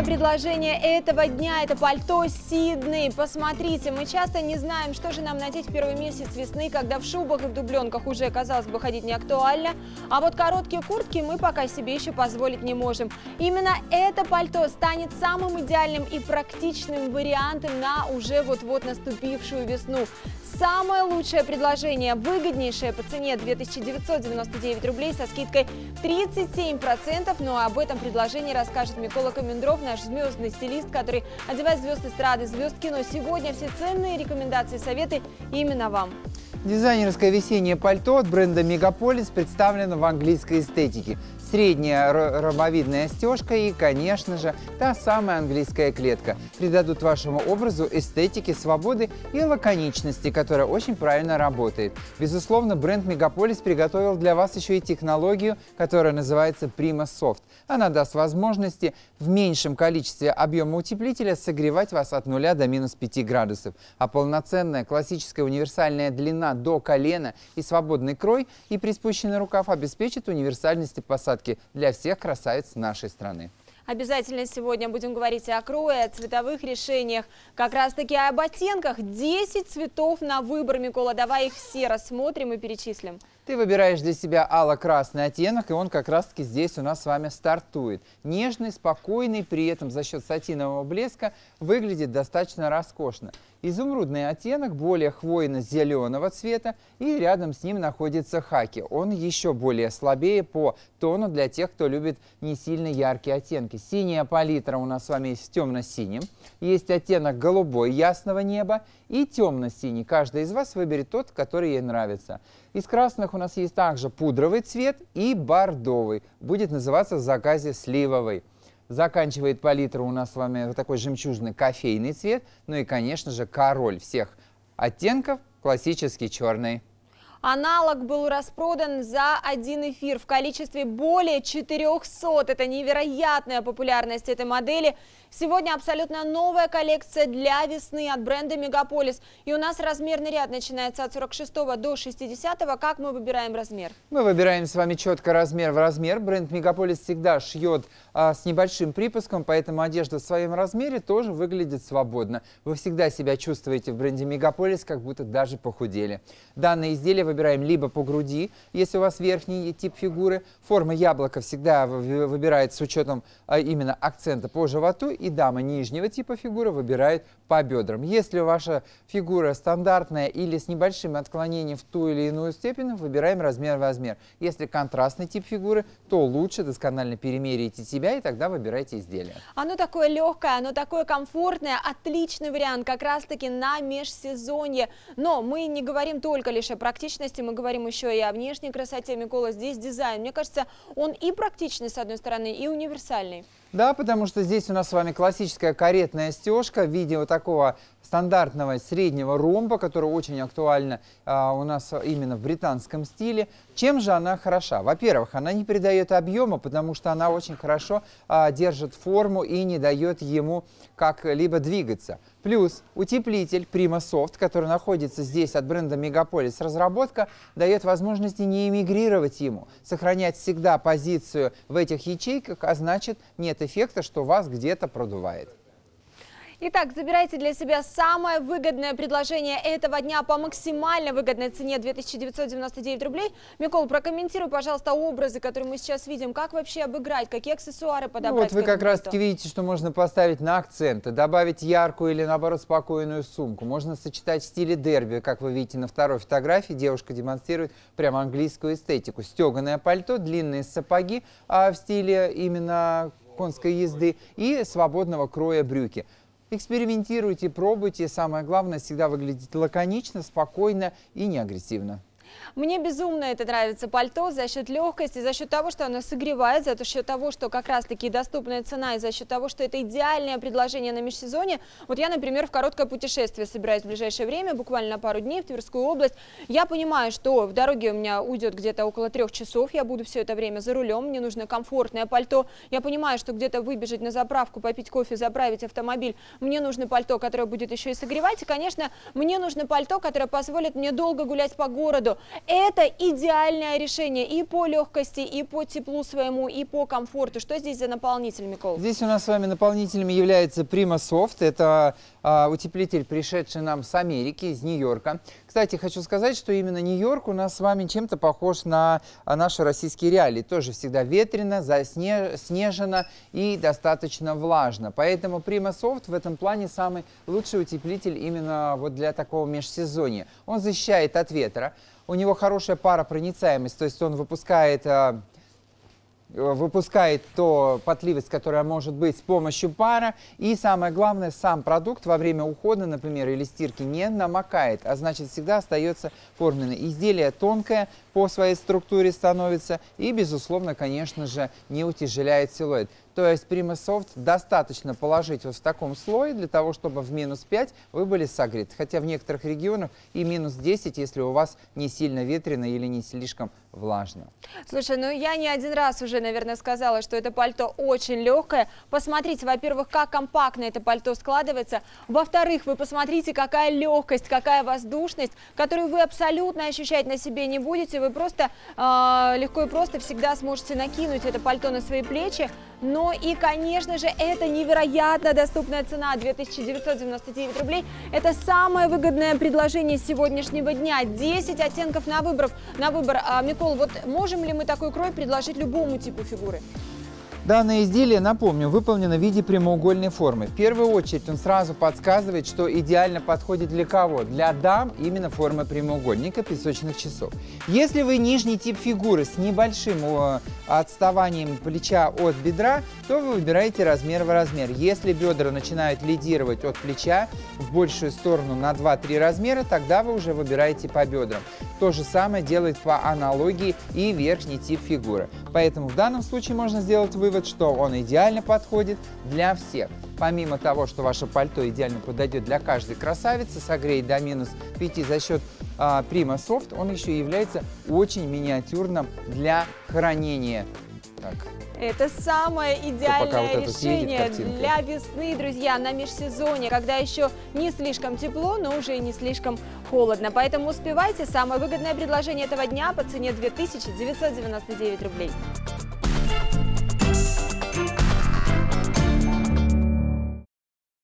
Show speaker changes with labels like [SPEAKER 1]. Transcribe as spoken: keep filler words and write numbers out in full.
[SPEAKER 1] предложение этого дня – это пальто Сидней. Посмотрите, мы часто не знаем, что же нам надеть в первый месяц весны, когда в шубах и в дубленках уже, казалось бы, ходить не актуально. А вот короткие куртки мы пока себе еще позволить не можем. Именно это пальто станет самым идеальным и практичным вариантом на уже вот-вот наступившую весну. Самое лучшее предложение, выгоднейшее по цене две тысячи девятьсот девяносто девять рублей со скидкой тридцать семь процентов. Но об этом предложении расскажет Микола Комендров, наш звездный стилист, который одевает звезд эстрады, звезд кино. Сегодня все ценные рекомендации и советы именно вам.
[SPEAKER 2] Дизайнерское весеннее пальто от бренда Мегаполис представлено в английской эстетике. Средняя ромбовидная стежка и, конечно же, та самая английская клетка придадут вашему образу эстетики, свободы и лаконичности, которая очень правильно работает. Безусловно, бренд Мегаполис приготовил для вас еще и технологию, которая называется Prima Soft. Она даст возможности в меньшем количестве объема утеплителя согревать вас от нуля до минус пяти градусов. А полноценная классическая универсальная длина до колена и свободный крой и приспущенный рукав обеспечит универсальность и посадки для всех красавиц нашей страны.
[SPEAKER 1] Обязательно сегодня будем говорить о крое, о цветовых решениях, как раз таки об оттенках. десять цветов на выбор, Микола, давай их все рассмотрим и перечислим.
[SPEAKER 2] Ты выбираешь для себя ало-красный оттенок, и он как раз-таки здесь у нас с вами стартует. Нежный, спокойный, при этом за счет сатинового блеска выглядит достаточно роскошно. Изумрудный оттенок более хвойно-зеленого цвета, и рядом с ним находится хаки. Он еще более слабее по тону для тех, кто любит не сильно яркие оттенки. Синяя палитра у нас с вами есть в темно-синем. Есть оттенок голубой ясного неба и темно-синий. Каждый из вас выберет тот, который ей нравится. Из красных у нас есть также пудровый цвет и бордовый. Будет называться в заказе сливовый. Заканчивает палитру у нас с вами такой жемчужный кофейный цвет. Ну и, конечно же, король всех оттенков – классический черный.
[SPEAKER 1] Аналог был распродан за один эфир в количестве более четырёхсот. Это невероятная популярность этой модели. Сегодня абсолютно новая коллекция для весны от бренда Мегаполис. И у нас размерный ряд начинается от сорок шестого до шестидесятого. Как мы выбираем размер?
[SPEAKER 2] Мы выбираем с вами четко размер в размер. Бренд Мегаполис всегда шьет а, с небольшим припуском, поэтому одежда в своем размере тоже выглядит свободно. Вы всегда себя чувствуете в бренде Мегаполис, как будто даже похудели. Данное изделие выбираем либо по груди, если у вас верхний тип фигуры. Форма яблока всегда выбирает с учетом а, именно акцента по животу. И дама нижнего типа фигуры выбирает по бедрам. Если ваша фигура стандартная или с небольшим отклонением в ту или иную степень, выбираем размер в размер. Если контрастный тип фигуры, то лучше досконально перемерите себя и тогда выбирайте изделие.
[SPEAKER 1] Оно такое легкое, оно такое комфортное, отличный вариант как раз-таки на межсезонье. Но мы не говорим только лишь о практичности, мы говорим еще и о внешней красоте. Микола, здесь дизайн. Мне кажется, он и практичный с одной стороны, и универсальный.
[SPEAKER 2] Да, потому что здесь у нас с вами классическая каретная стежка в виде вот такого стандартного среднего ромба, который очень актуальна а, у нас именно в британском стиле. Чем же она хороша? Во-первых, она не придает объема, потому что она очень хорошо а, держит форму и не дает ему как-либо двигаться. Плюс утеплитель Prima Soft, который находится здесь от бренда Мегаполис, разработка дает возможности не эмигрировать ему, сохранять всегда позицию в этих ячейках, а значит нет эффекта, что вас где-то продувает.
[SPEAKER 1] Итак, забирайте для себя самое выгодное предложение этого дня по максимально выгодной цене две тысячи девятьсот девяносто девять рублей. Микола, прокомментируй, пожалуйста, образы, которые мы сейчас видим. Как вообще обыграть, какие аксессуары подобрать?
[SPEAKER 2] Ну, вот вы как раз таки видите, что можно поставить на акценты, добавить яркую или, наоборот, спокойную сумку. Можно сочетать в стиле дерби, как вы видите на второй фотографии. Девушка демонстрирует прямо английскую эстетику. Стеганое пальто, длинные сапоги а в стиле именно конской езды и свободного кроя брюки. Экспериментируйте, пробуйте. Самое главное, всегда выглядеть лаконично, спокойно и не агрессивно.
[SPEAKER 1] Мне безумно это нравится пальто за счет легкости, за счет того, что оно согревает, за счет того, что как раз-таки доступная цена, и за счет того, что это идеальное предложение на межсезонье. Вот я, например, в короткое путешествие собираюсь в ближайшее время, буквально на пару дней в Тверскую область. Я понимаю, что в дороге у меня уйдет где-то около трех часов, я буду все это время за рулем, мне нужно комфортное пальто. Я понимаю, что где-то выбежать на заправку, попить кофе, заправить автомобиль, мне нужно пальто, которое будет еще и согревать. И, конечно, мне нужно пальто, которое позволит мне долго гулять по городу. Это идеальное решение и по легкости, и по теплу своему, и по комфорту. Что здесь за наполнитель, Микола?
[SPEAKER 2] Здесь у нас с вами наполнителями является Prima Soft. Это а, утеплитель, пришедший нам с Америки, из Нью-Йорка. Кстати, хочу сказать, что именно Нью-Йорк у нас с вами чем-то похож на а, наши российские реалии. Тоже всегда ветрено, заснежено и достаточно влажно. Поэтому Prima Soft в этом плане самый лучший утеплитель именно вот для такого межсезонья. Он защищает от ветра. У него хорошая паропроницаемость, то есть он выпускает... А, выпускает то потливость, которая может быть с помощью пара. И самое главное, сам продукт во время ухода, например, или стирки не намокает, а значит всегда остается форменное. Изделие тонкое по своей структуре становится и, безусловно, конечно же, не утяжеляет силуэт. То есть Prima Soft достаточно положить вот в таком слое для того, чтобы в минус пять вы были согреты. Хотя в некоторых регионах и минус десять, если у вас не сильно ветрено или не слишком влажно.
[SPEAKER 1] Слушай, ну я не один раз уже, наверное, сказала, что это пальто очень легкое. Посмотрите, во-первых, как компактно это пальто складывается. Во-вторых, вы посмотрите, какая легкость, какая воздушность, которую вы абсолютно ощущать на себе не будете. Вы просто э, легко и просто всегда сможете накинуть это пальто на свои плечи. Но и, конечно же, это невероятно доступная цена – две тысячи девятьсот девяносто девять рублей. Это самое выгодное предложение сегодняшнего дня. десять оттенков на выбор. На выбор. А, Микола, вот можем ли мы такой крой предложить любому типу фигуры?
[SPEAKER 2] Данное изделие, напомню, выполнено в виде прямоугольной формы. В первую очередь он сразу подсказывает, что идеально подходит для кого? Для дам именно форма прямоугольника песочных часов. Если вы нижний тип фигуры с небольшим отставанием плеча от бедра, то вы выбираете размер в размер. Если бедра начинают лидировать от плеча в большую сторону на два-три размера, тогда вы уже выбираете по бедрам. То же самое делает по аналогии и верхний тип фигуры. Поэтому в данном случае можно сделать вывод, что он идеально подходит для всех. Помимо того, что ваше пальто идеально подойдет для каждой красавицы, согреет до минус пяти за счет а, Prima Soft, он еще является очень миниатюрным для хранения. Так.
[SPEAKER 1] Это самое идеальное
[SPEAKER 2] вот
[SPEAKER 1] решение для весны, друзья, на межсезонье, когда еще не слишком тепло, но уже и не слишком холодно. Поэтому успевайте. Самое выгодное предложение этого дня по цене две тысячи девятьсот девяносто девять рублей.